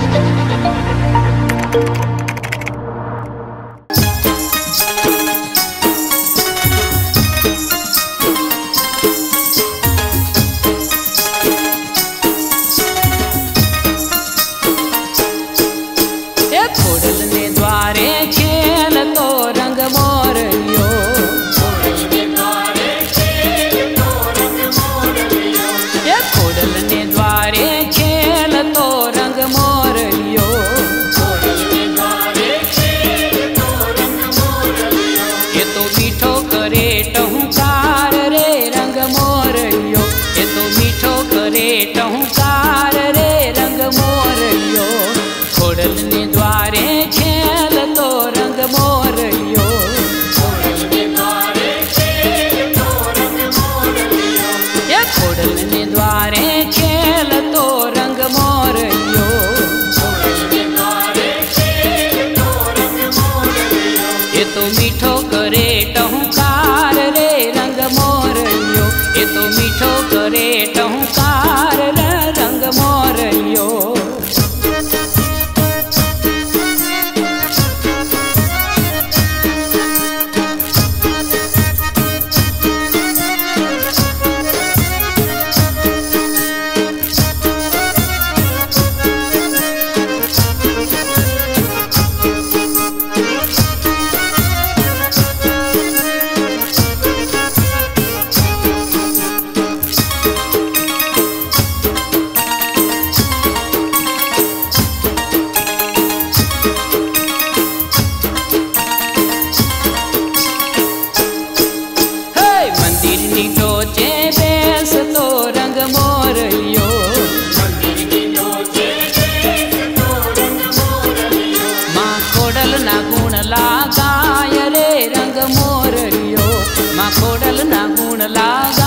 टहुकार रे रंग मोरयो, खोड़ल ने द्वारे खेल तो रंग मोरयो। खोड़ल ने द्वारे खेल तो रंग मोरयो, ये खोड़ल ने द्वारे खेल तो रंग मोरयो। खोड़ल ने द्वारे खेल तो रंग मोरयो, ये तो मीठो करे टहुकार रे रंग मोरयो, ये तो मीठो करे टहुकार रे रंग मोरयो। टोचे बेस तो रंग मोरयो, माँ खोड़ल ना गुण लगाय रे रंग मोरयो, माँ खोड़ल ना गुण लाग